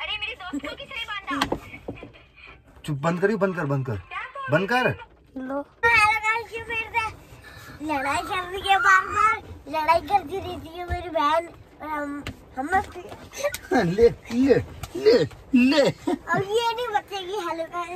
अरे मेरे दोस्त को किसने बांधा? चुप, बंद करियो, बंद कर, बंद कर, बंद कर। लो लड़ाई चल रही है, बार लड़ाई करती रहती है मेरी बहन और हम ले ले ले ले। अब ये नहीं बचेगी। हेलो गाइस,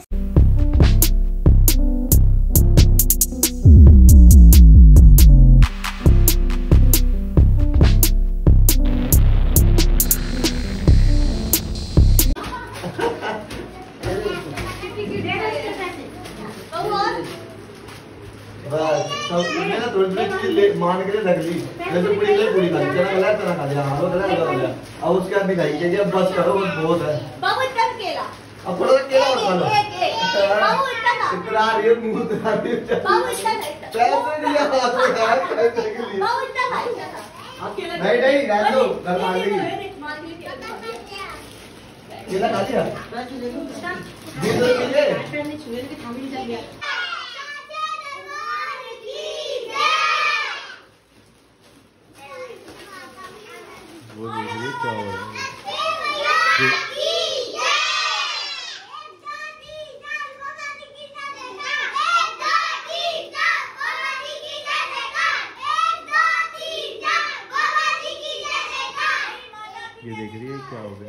मान के लग ली जैसे पूरी ले पूरी खा ली, तेरा गला खा लिया, हां गला हो गया। अब उसके बाद दिखाई के अब बस करो, बस बहुत है। बाबू इतना केला, अब थोड़ा केला खा लो। बाबू इतना इतना ये मुंह दिखा दे। बाबू इतना पैसे दिया हाथ में यार, पैसे के लिए। बाबू इतना नहीं नहीं रहने दो, घर खा लेगी। केला खा लिया, 20 रुपये। वो देखिए क्या हो रहा है। ये देख रही है क्या हो गया,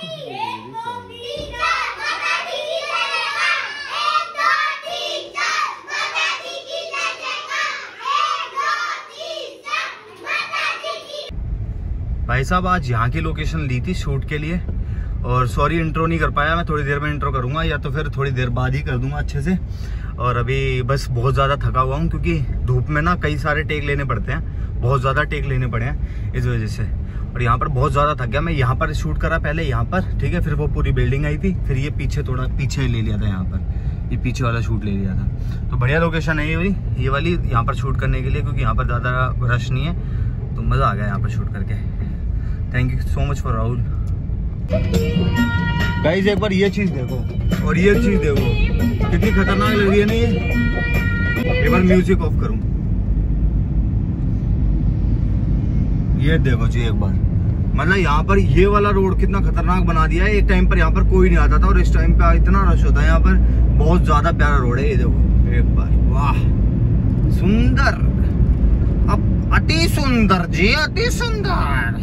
भाई साहब आज यहाँ की लोकेशन ली थी शूट के लिए, और सॉरी इंट्रो नहीं कर पाया। मैं थोड़ी देर में इंट्रो करूंगा, या तो फिर थोड़ी देर बाद ही कर दूंगा अच्छे से। और अभी बस बहुत ज़्यादा थका हुआ हूँ, क्योंकि धूप में ना कई सारे टेक लेने पड़ते हैं, बहुत ज़्यादा टेक लेने पड़े हैं इस वजह से। और यहाँ पर बहुत ज़्यादा थक गया। मैं यहाँ पर शूट करा पहले यहाँ पर, ठीक है, फिर वो पूरी बिल्डिंग आई थी, फिर ये पीछे थोड़ा पीछे ले लिया था, यहाँ पर ये पीछे वाला शूट ले लिया था। तो बढ़िया लोकेशन है ये वाली यहाँ पर शूट करने के लिए, क्योंकि यहाँ पर ज़्यादा रश नहीं है, तो मज़ा आ गया यहाँ पर शूट करके। Thank you so much for Rahul. Guys एक बार ये चीज देखो और ये चीज देखो, कितनी खतरनाक लग रही है ना ये। एक बार म्यूजिक ऑफ करूं, ये देखो जी एक बार, मतलब यहाँ पर ये वाला रोड कितना खतरनाक बना दिया है। एक टाइम पर यहाँ पर कोई नहीं आता था, और इस टाइम पे इतना रश होता है यहाँ पर। बहुत ज्यादा प्यारा रोड है ये, देखो एक बार, वाह सुंदर, अब अति सुंदर जी, अति सुंदर।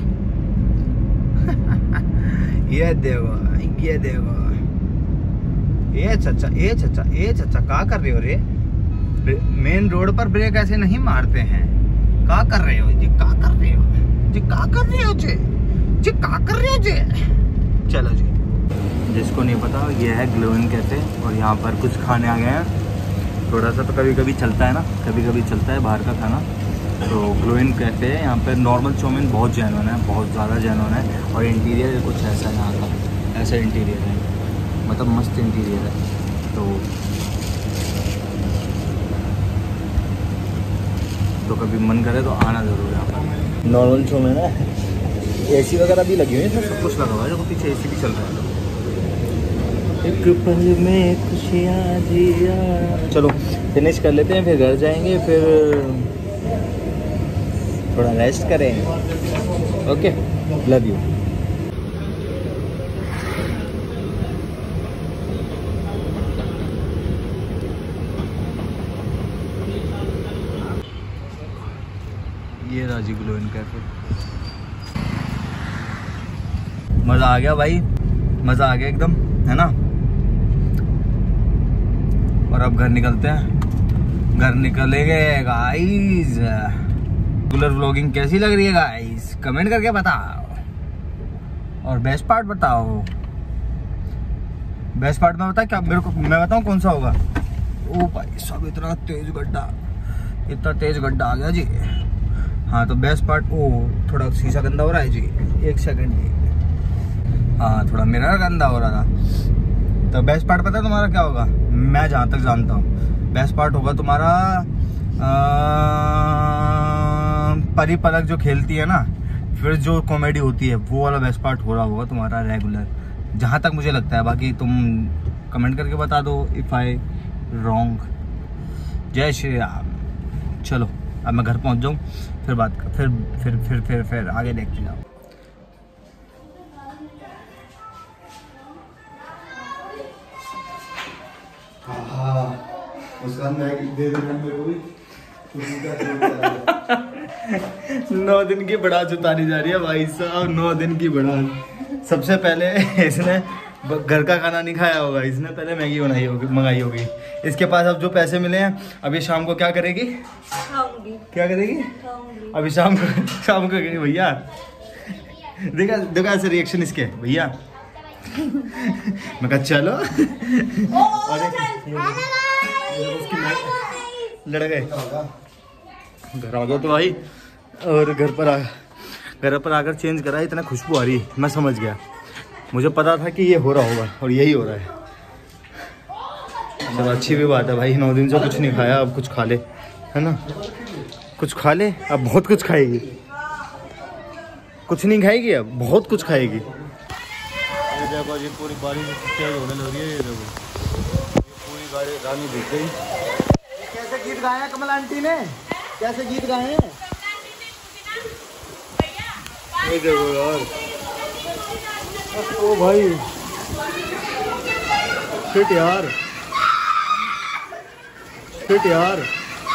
ये देखो, ये देखो, ये चाचा क्या कर रहे हो रे? मेन रोड पर ब्रेक ऐसे नहीं मारते हैं। क्या कर रहे हो जी, क्या कर रहे हो जी, क्या कर रहे हो जी, क्या कर रहे हो जी? चलो जी, जिसको नहीं पता ये है ग्लोइन कैफे, और यहाँ पर कुछ खाने आ गए हैं। थोड़ा सा तो कभी कभी चलता है ना, कभी कभी चलता है बाहर का खाना। तो ग्लोइन कैफे है यहाँ पे। नॉर्मल चाउमीन बहुत जेन्युइन है, बहुत ज़्यादा जेन्युइन है। और इंटीरियर कुछ ऐसा है यहाँ का, ऐसा इंटीरियर है, मतलब मस्त इंटीरियर है। तो कभी मन करे तो आना ज़रूर यहाँ पर। नॉर्मल चाउमीन है, एसी वगैरह भी लगी हुई है, सब कुछ लगा हुआ है। देखो पीछे एसी भी चल रहा है। एक पल में खुशियाँ जिया। चलो फिनिश कर लेते हैं, फिर घर जाएंगे, फिर थोड़ा रेस्ट करें। Okay, love you. ये राजी ग्लोइन कैफे। मजा आ गया भाई, मजा आ गया एकदम, है ना। और अब घर निकलते हैं, घर निकलेंगे गाइस। रेगुलर व्लॉगिंग कैसी लग रही है गाइस, कमेंट करके बताओ। और बेस्ट पार्ट बताओ, बेस्ट पार्ट में बता क्या मेरे को, मैं बताऊं कौन सा होगा। ओ भाई साहब इतना तेज गड्ढा, इतना तेज गड्ढा आ गया जी। हाँ तो बेस्ट पार्ट, ओ थोड़ा शीशा गंदा हो रहा है जी, एक सेकंड जी। हाँ थोड़ा मिरर गंदा हो रहा था। तो बेस्ट पार्ट पता है तुम्हारा क्या होगा? मैं जहाँ तक जानता हूँ बेस्ट पार्ट होगा तुम्हारा परी पलक जो खेलती है ना, फिर जो कॉमेडी होती है वो वाला बेस्ट पार्ट हो रहा होगा तुम्हारा रेगुलर, जहाँ तक मुझे लगता है। बाकी तुम कमेंट करके बता दो इफ़ आई रॉन्ग। जय श्री राम। चलो अब मैं घर पहुँच जाऊँ, फिर बात फिर आगे देखते जाओ। उसका मैगी दे देना मेरे को भी। 9 दिन की बढ़ाच उतारी जा रही है भाई साहब, 9 दिन की बढ़ाच। सबसे पहले इसने घर का खाना नहीं खाया होगा, इसने पहले मैगी मंगाई होगी। इसके पास अब जो पैसे मिले हैं, अभी शाम को क्या करेगी? खाऊंगी। क्या करेगी? खाऊंगी। अभी शाम को करेगी भैया। देखा ऐसे रिएक्शन इसके भैया। मैं कहा चलो। लड़ गए, घर आ गया तो भाई। और घर पर आकर चेंज करा, इतना खुशबू आ रही है, मैं समझ गया। मुझे पता था कि ये हो रहा होगा और यही हो रहा है। चलो अच्छी भी बात है भाई, 9 दिन से कुछ नहीं खाया, अब कुछ खा ले, है ना? कुछ खा ले, अब बहुत कुछ खाएगी। कुछ नहीं खाएगी, अब बहुत कुछ खाएगी। ये देखो जी, पूरी बारिश तेज होने लग रही है। ये देखो पूरी गाड़ी रानी दिख गई। कैसे गीत गाए हैं कमल आंटी ने? कैसे गीत गाए हैं? ये देखो यार, ओ भाई शिट यार, शिट यार।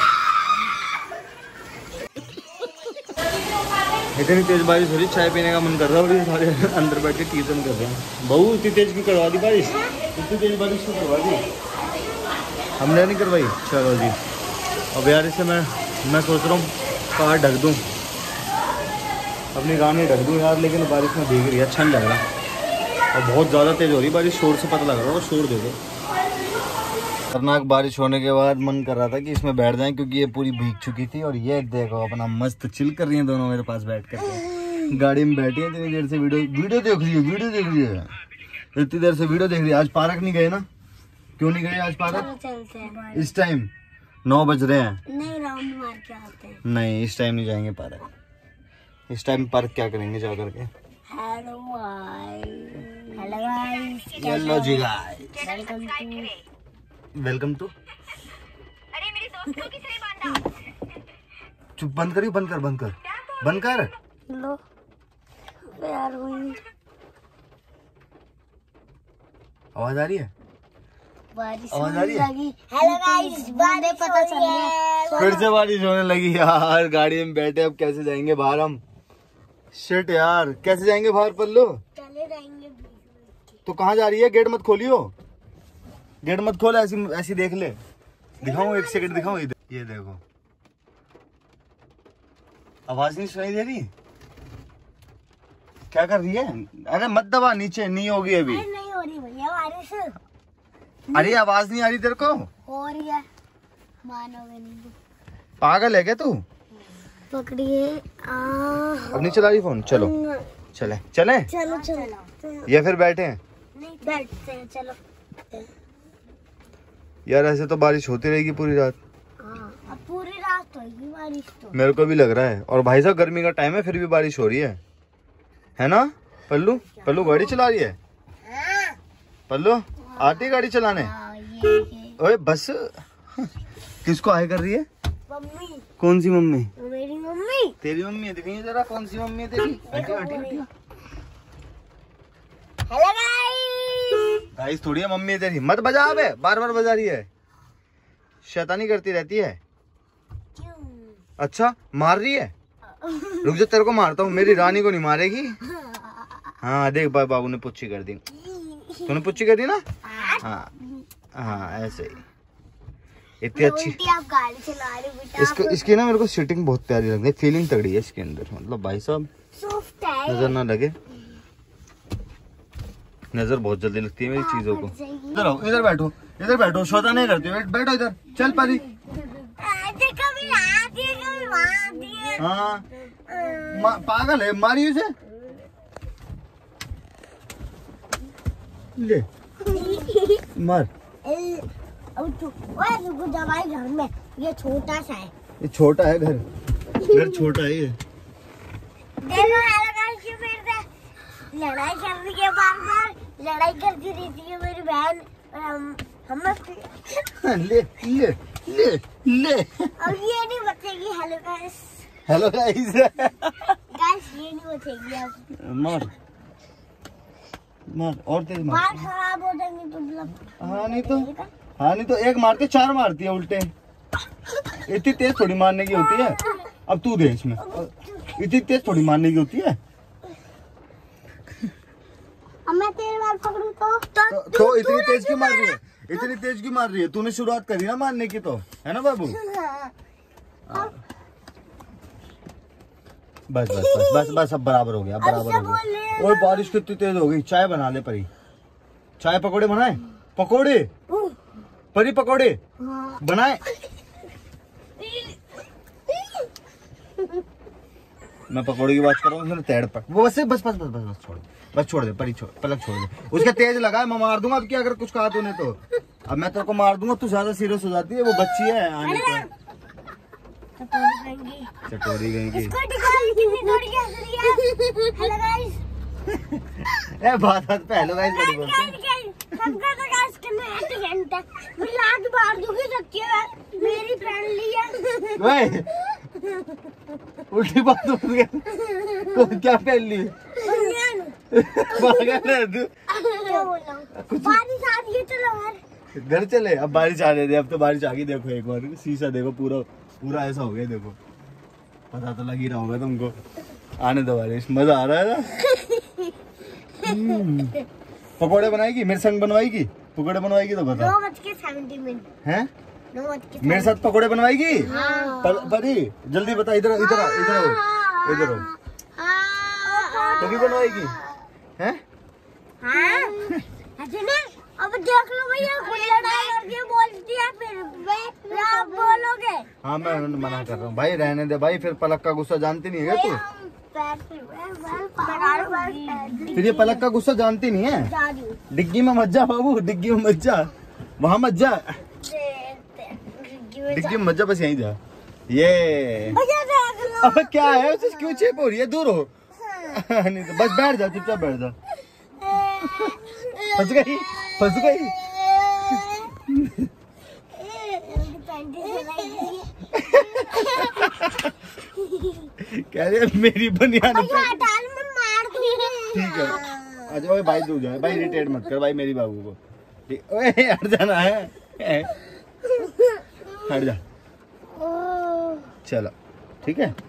इतनी तेज बारिश हो रही, चाय पीने का मन कर रहा है और ये सारे अंदर बैठ के कीर्तन कर रहे हैं। बहू इतनी तेज क्यों करवा दी बारिश? इतनी तेज बारिश क्यों करवा दी? हमने नहीं करवाई। चलो जी, अब यार इसे मैं सोच रहा हूँ कार ढक दूँ, अपनी गाने ढक दूँ यार, लेकिन बारिश में भीग रही है, अच्छा नहीं लग रहा। और बहुत ज़्यादा तेज़ हो रही बारिश, शोर से पता लग रहा है, शोर दे दो। खतरनाक बारिश होने के बाद मन कर रहा था कि इसमें बैठ जाएं, क्योंकि ये पूरी भीग चुकी थी। और ये देखो अपना मस्त चिल कर रही हैं दोनों मेरे पास बैठ कर। गाड़ी में बैठी है, इतनी देर से वीडियो देख रही है। इतनी देर से वीडियो देख रही है। आज पार्क नहीं गए ना? क्यों नहीं गए आज पार्क? इस टाइम 9 बज रहे हैं। नहीं, राउंड मार के आते हैं। नहीं, इस टाइम नहीं जाएंगे पार्क। इस टाइम पार्क क्या करेंगे जा करके? हेलो गाइस, हेलो जी गाइस, वेलकम टू। अरे मेरे दोस्तों की सही बांधा। चुप, बंद कर। लो यार, हुई आवाज आ रही है? बारिश आवाज आ रही है? हेलो गाइस, बारिश पता चल गया, फिर से बारिश होने लगी यार। गाड़ी में बैठे, अब कैसे जाएंगे बाहर हम? शिट यार, कैसे जाएंगे बाहर पल्लू? चले जाएंगे। तो कहाँ जा रही है? गेट मत खोलियो, गेट मत खोल, ऐसी देख ले। दिखाऊं, 1 सेकंड दिखाऊं। ये देखो, आवाज नहीं सुनाई दे रही? क्या कर रही है? अरे मत दबा, नीचे नहीं होगी अभी। नहीं हो रही भैया बारिश। अरे आवाज नहीं आ रही तेरे को? हो रही है, मानोगे नहीं। पागल है क्या तू? पकड़िए। अब नहीं चला रही फोन? चलो चले। चलो या फिर बैठे हैं? नहीं, बैठते हैं, चलो। यार ऐसे तो बारिश होती रहेगी पूरी रात। अब पूरी रात होगी बारिश तो। मेरे को भी लग रहा है। और भाई साहब गर्मी का टाइम है, फिर भी बारिश हो रही है ना? पल्लू गाड़ी चला रही है? पल्लू आती है गाड़ी चलाने? ओए बस। किसको आए कर रही है? मम्मी। कौन सी मम्मी? मेरी मम्मी। तेरी मम्मी है? दिखाइए जरा, कौन सी मम्मी है तेरी? हटी। Hello guys. गाइस थोड़ी है मम्मी है तेरी। मत बजा, अबे बार बजा रही है, शैतानी करती रहती है। क्यों? अच्छा मार रही है? रुक जा, तेरे को मारता हूँ, मेरी रानी को नहीं मारेगी। हाँ देख बाबू ने पुच्छी कर दी। तूने पुच्छी कर दी ना? हाँ ऐसे ही। इतनी अच्छी आप गाड़ी चला रहे हो। इसकी ना मेरे को सीटिंग बहुत प्यारी लग रही है, फीलिंग तगड़ी है इसके अंदर। मतलब भाई साहब नजर ना लगे, नजर बहुत जल्दी लगती है मेरी चीजों को। इधर बैठो, शोता नहीं करती। बैठो इधर, चल पारी। हाँ पागल है, मारी उसे। ले मार। दवाई घर में, ये छोटा सा है। ये छोटा है घर छोटा है ये। लड़ाई करने के बाद लड़ाई करती रहती है मेरी बहन और हम ले ले ले ले। अब ये नहीं बचेगी। हेलो गाइस, गाइस ये नहीं बचेगी अब। मार और तेज मार। बाल खराब हो जाएंगे तो मतलब। हाँ नहीं तो हाँ नहीं तो एक मारते 4 मारती है उल्टे। इतनी तेज थोड़ी मारने की होती है। अब तू दे इसमें, इतनी तेज थोड़ी मारने की होती है। अब मैं तेरे बाल पकड़ूं तो इतनी तेज क्यों मार रही है? इतनी तेज क्यों मार रही है? तूने शुरुआत करी ना मारने की, तो है ना बाबू? बस बस बस बस बस अब बराबर हो गया, बराबर हो गया। और बारिश कितनी तेज हो गई। चाय बना ले परी, चाय पकौड़े बनाए, पकौड़े परी, पकौड़े बनाए। मैं पकौड़े की बात कर रहा हूँ, तेड़ पर वो बस बस बस बस बस बस छोड़, बस छोड़ दे परी, छोड़, पलक छोड़ दे। उसका तेज लगा है, मैं मार दूंगा अब क्या, अगर कुछ कहा तूने तो। अब मैं तेरे को मार दूंगा, तू ज्यादा सीरियस हो जाती है। वो बच्ची है आने को चटोरी गई। ए बात पहले गाइस बड़ी बोलते मेरी फ्रेंडली है। उल्टी बात हो गया। क्या पहन ली? बारिश आ रही है, चलो घर चले। अब बारिश आने दे, अब तो बारिश आ गई। देखो एक बार शीशा देखो, पूरा पूरा ऐसा हो गया। देखो पता तो लग ही रहा होगा तुमको। आने दो बारिश, मजा आ रहा है ना। पकौड़े बनाएगी मेरे संग, बनवाएगी पकौड़े, बनवाएगी तो बता। 9:70 हैं? मेरे साथ पकौड़े बनवाएगी? परी जल्दी बता। इधर इधर इधर इधर तभी बनवाएगी हैं? अब देख लो भैया, बोलती है फिर आप बोलोगे। हाँ मैं मना कर रहा हूँ भाई, रहने दे भाई। फिर पलक का गुस्सा जानती नहीं है तू। फिर ये पलक का गुस्सा जानती नहीं है। डिग्गी में मत जा बाबू, डिग्गी में मत जा, वहाँ मत जा, डिग्गी में मत जा, बस यहीं जा। ये अब क्या है, क्यों चेप हो रही है? दूर हो। नहीं तो बस बैठ जा, चुपचाप बैठ जा। फंस गई, फंस गई। कह रही है मेरी बनियान पे। ठीक है अच्छा भाई, दूर जाए भाई, इरिटेट मत कर भाई मेरी बाबू को। ओए हट जाना है, हट जा। चलो ठीक है।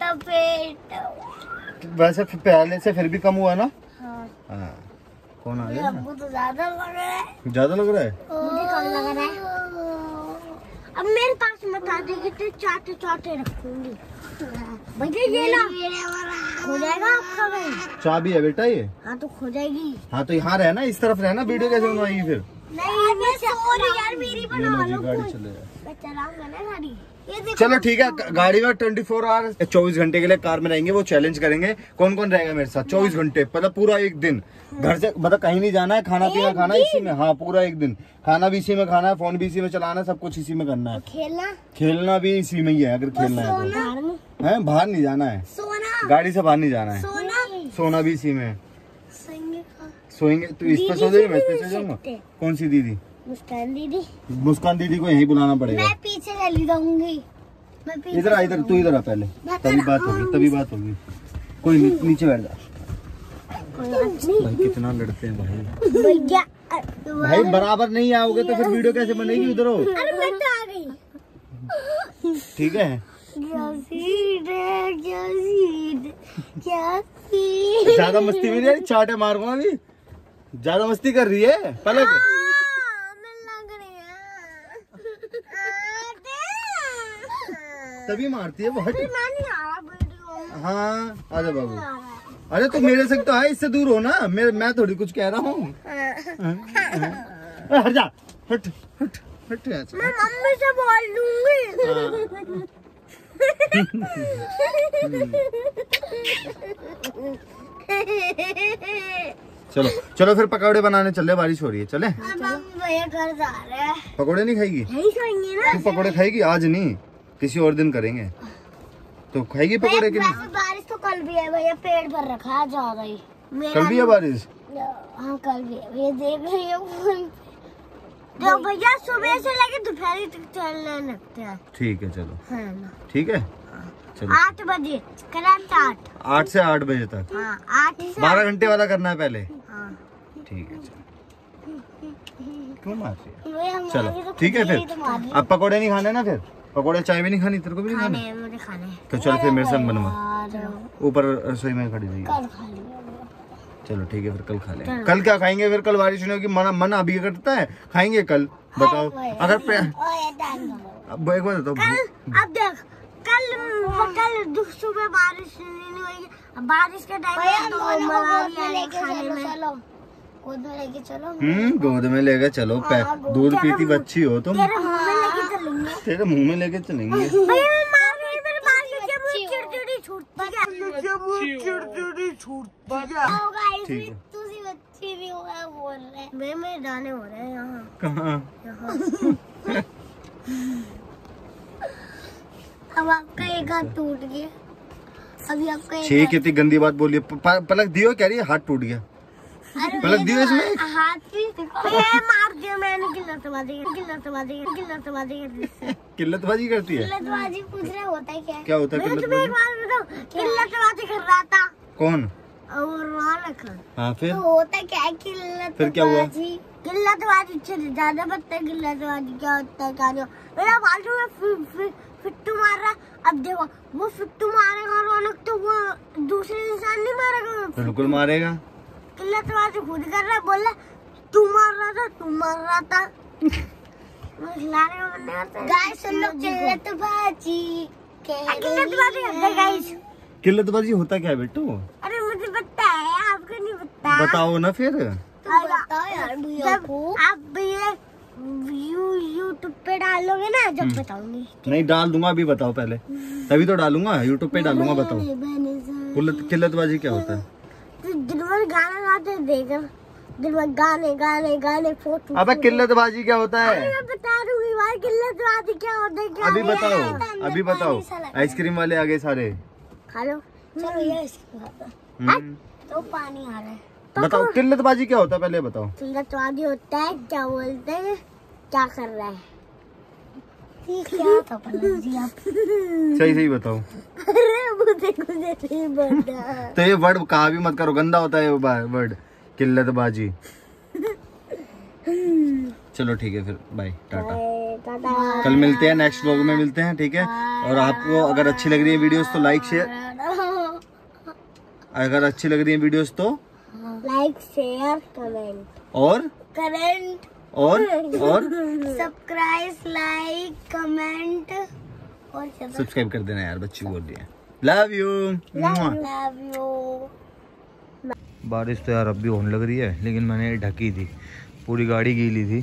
वैसे पहले से फिर भी कम हुआ ना? हाँ। कौन आ गया? तो ज्यादा लग रहा है। ज्यादा लग रहा है? मुझे कम लग रहा है। अब मेरे पास बता देगी तो चाटे चाटे रखूंगी। भैया ये लो, खो जाएगा आपका भाई। चाबी है बेटा ये? हाँ तो खो जाएगी। हाँ तो यहाँ रहना, इस तरफ रहना। वीडियो कैसे बनवाएगी फिर? नहीं मैं सॉरी यार, मेरी बना लो। गाड़ी चले जाए, मैं चलाऊंगा ना गाड़ी। चलो ठीक है। गाड़ी में 24 आवर 24 घंटे के लिए कार में रहेंगे। वो चैलेंज करेंगे कौन कौन रहेगा मेरे साथ 24 घंटे, मतलब पूरा एक दिन। घर से मतलब कहीं नहीं जाना है, खाना पीना खाना इसी में। हाँ पूरा एक दिन खाना भी इसी में खाना है, फोन भी इसी में चलाना है, सब कुछ इसी में करना है। खेलना भी इसी में ही है, अगर खेलना है तो। है बाहर नहीं जाना है, गाड़ी से बाहर नहीं जाना है। सोना भी इसी में है। सोएंगे तो इस पे सो जाएगी, मैं इस पे सो जाऊंगा। कौन सी दीदी? मुस्कान दीदी। मुस्कान दीदी को यहीं बुलाना पड़ेगा। मैं पीछे चली जाऊंगी। इधर आ, इधर तू इधर आ पहले, तभी बात होगी, तभी बात होगी। कोई नीचे बैठ जा। भाई कितना लड़ते हैं भाई। भैया भाई बराबर नहीं आओगे तो फिर वीडियो कैसे बनेगी? उधर हो। अरे मैं तो आ गई। ठीक है। ज्यादा मस्ती में नहीं, चाटे मारूंगा अभी। ज्यादा मस्ती कर रही है पलक। तभी मारती है वो। हट। हाँ आजा बाबू। अरे तो मेरे से तो है, इससे दूर हो ना। मैं थोड़ी कुछ कह रहा हूँ। हट जा, हट हट हट। मैं मम्मी से बोल दूंगी। चलो चलो फिर पकौड़े बनाने चले, बारिश हो रही है। चले? भैया घर जा रहे हैं। पकौड़े नहीं खाएगी? नहीं खाएंगे ना। तू पकौड़े खाएगी? आज नहीं, किसी और दिन करेंगे। तो खाएगी पकौड़े कि नहीं? बारिश तो कल भी है भैया, पेड़ भर रखा है ज्यादा ही। कल भी है बारिश? हाँ कल भी है भैया, देख रही हो। तो भैया सुबह से लेके दोपहर तक चलने लगते हैं। ठीक है चलो। हाँ ना। ठीक है चलो। 8 बजे करेक्ट 8। 8 से 8 बजे तक। हाँ 8 से 12 घंटे वाला करना है पहले। हाँ ठीक है चलो। क्यों मार रही है? हमारी चलो तो ठीक है खुजली तो मार फिर। रही अब पकोड़े नहीं खाने ना, फिर पकोड़े चाय भी नहीं खानी, तेरे को भी नहीं खाने खाने। हैं, मुझे खाने हैं। तो चल फिर मेरे साथ बनवा, यार, ऊपर रसोई में खड़ी रही। कल खा लिया। चलो ठीक है फिर कल खा लेंगे। कल क्या खाएंगे फिर? कल बारिश नहीं होगी, मन अभी करता है, खाएंगे कल। बताओ अगर ओए, डाल दो। अब एक बात बताओ, अब देख, कल सुबह बारिश नहीं होगी, बारिश के टाइम तो मजा लेके चलो, गोद में लेके चलो। गोद में लेके चलो। दूध पीती बच्ची हो तुम, तेरे मुंह में लेके चलेंगे। तेरे मुंह में लेके चलेंगे। भैया मैं मार रही, मेरे बाल के मुंह चिड़चिड़ी छूटती है। ओ गाइस, ठीक है। तुसी बच्ची भी हो गया बोल रहे। मैं दाने हो रहे हैं यहाँ। कहाँ? अब आपका एक हाथ टूट गया। अभी आपका एक छे कितनी गंदी बात बोली। पलक दियो कह रही है हाथ टूट गया। पलक दियो इसमें। हाथ भी मार दिया मैंने। किल्लतबाजी किल्लतबाजी करती है। किल्लतबाजी पूछ रहे होता है क्या? क्या होता है मैं तुम्हें एक बात बताऊं, किल्लतबाजी कर रहा था कौन? और वहाँ रखा। हाँ फिर तो होता क्या है किल्लतबाजी? फिर क्या हुआ? किल्लतबाजी से ज्यादा पता है किल्लतबाजी क्या होता है। क्या मेरा बाजू में फिट्टू मार रहा। अब देखो वो फिट्टू मारेगा रौनक, तो वो दूसरे इंसान नहीं मारेगा। बिल्कुल मारेगा। किल्लतबाजी खुद कर रहा है, बोल रहा तू मार रहा था। गाइस सुन लो, किल्लतबाजी गाइस। किल्लतबाजी होता क्या है बेटू? अरे मुझे पता है, आपको नहीं पता। बताओ ना फिर। बताओ यार भैया को। आप ये यूट्यूब पे डालोगे ना, जब बताऊंगी। नहीं डाल दूंगा, अभी बताओ पहले, तभी तो डालूंगा, यूट्यूब पे डालूंगा। बताओ किल्लतबाजी क्या होता है? दिन भर गाना गाते देगा, दिन भर गाने फोटो। अबे किल्लतबाजी क्या होता है? मैं बता दूंगी भाई किल्लतबाजी क्या होता है। क्या अभी बताओ, अभी बताओ। आइसक्रीम वाले आ गए सारे, खा लो। चलो ये तो पानी आ रहा है। बताओ किल्लतबाजी क्या होता है पहले बताओ। किल्लतबाजी होता है, क्या बोलते हैं, क्या कर रहा है। क्या था पलक जी आप? सही बताओ। अरे मुझे नहीं पता। तो ये वर्ड कहा भी मत करो, गंदा होता है ये वर्ड किल्लतबाजी। चलो ठीक है फिर, बाय, टाटा। कल मिलते हैं, नेक्स्ट व्लॉग में मिलते हैं, ठीक है। और आपको अगर अच्छी लग रही है वीडियोस तो लाइक शेयर, अगर अच्छी लग रही है वीडियोस तो लाइक शेयर कमेंट और सब्सक्राइब, लाइक कमेंट और सब्सक्राइब कर देना यार, बच्ची बोल रही है। Love you. बारिश तो यार अब भी होने लग रही है, लेकिन मैंने ढकी थी, पूरी गाड़ी गीली थी,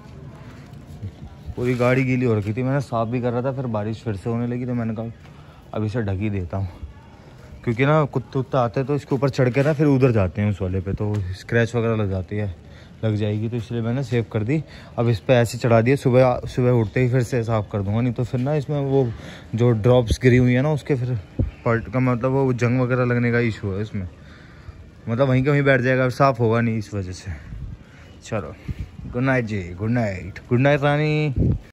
पूरी गाड़ी गीली हो रखी थी। मैंने साफ भी कर रहा था, फिर बारिश फिर से होने लगी, तो मैंने कहा अब इसे ढक ही देता हूँ, क्योंकि ना कुत्ते आते हैं तो इसके ऊपर चढ़ के ना फिर उधर जाते हैं उस वाले पे, तो स्क्रैच वगैरह लग जाएगी, तो इसलिए मैंने सेव कर दी। अब इस पर ऐसे चढ़ा दिया, सुबह उठते ही फिर से साफ़ कर दूंगा, नहीं तो फिर ना इसमें वो जो ड्रॉप्स गिरी हुई है ना, उसके फिर पार्ट का मतलब वो जंग वगैरह लगने का इशू है इसमें, मतलब वहीं कहीं बैठ जाएगा, साफ़ होगा नहीं इस वजह से। चलो गुड नाइट जी, गुड नाइट रानी।